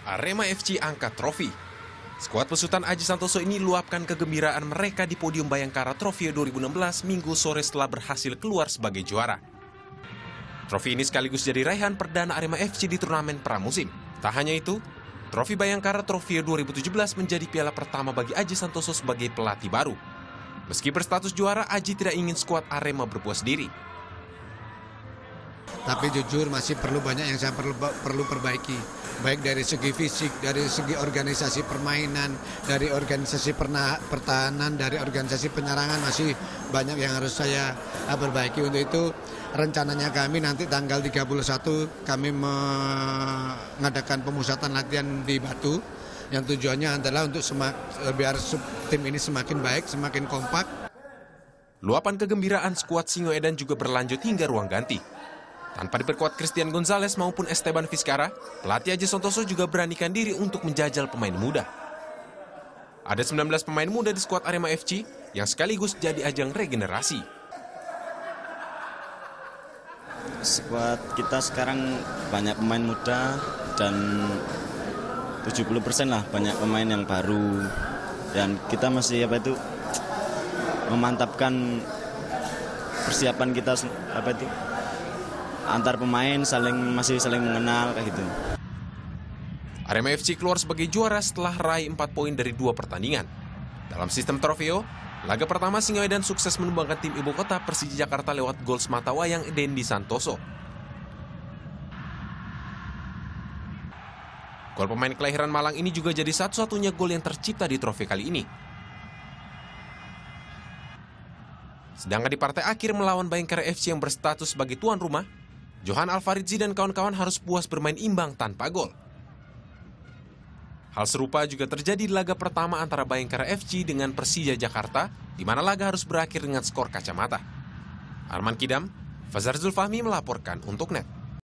Arema FC angkat trofi. Skuad besutan Aji Santoso ini luapkan kegembiraan mereka di podium Bayangkara Trofeo 2016 Minggu sore setelah berhasil keluar sebagai juara. Trofi ini sekaligus jadi raihan perdana Arema FC di turnamen pramusim. Tak hanya itu, trofi Bayangkara Trofeo 2017 menjadi piala pertama bagi Aji Santoso sebagai pelatih baru. Meski berstatus juara, Aji tidak ingin skuad Arema berpuas diri. Tapi jujur masih perlu banyak yang saya perlu perbaiki. Baik dari segi fisik, dari segi organisasi permainan, dari organisasi pertahanan, dari organisasi penyerangan masih banyak yang harus saya perbaiki. Untuk itu rencananya kami nanti tanggal 31 kami mengadakan pemusatan latihan di Batu. Yang tujuannya adalah untuk biar tim ini semakin baik, semakin kompak. Luapan kegembiraan skuad Singoedan juga berlanjut hingga ruang ganti. Tanpa diperkuat Christian Gonzalez maupun Esteban Vizcara, pelatih Aji Santoso juga beranikan diri untuk menjajal pemain muda. Ada 19 pemain muda di skuad Arema FC yang sekaligus jadi ajang regenerasi. Skuad kita sekarang banyak pemain muda dan 70% lah banyak pemain yang baru. Dan kita masih memantapkan persiapan kita antar pemain masih saling mengenal kayak gitu. Arema FC keluar sebagai juara setelah raih 4 poin dari 2 pertandingan. Dalam sistem trofeo, laga pertama Singoedan sukses menumbangkan tim ibu kota Persija Jakarta lewat gol sematawayang Dendi Santoso. Gol pemain kelahiran Malang ini juga jadi satu-satunya gol yang tercipta di trofi kali ini. Sedangkan di partai akhir melawan Bayangkara FC yang berstatus sebagai tuan rumah, Johan Alvaridzi dan kawan-kawan harus puas bermain imbang tanpa gol. Hal serupa juga terjadi di laga pertama antara Bayangkara FC dengan Persija Jakarta, di mana laga harus berakhir dengan skor kacamata. Arman Kidam, Fazar Zulfahmi melaporkan untuk NET.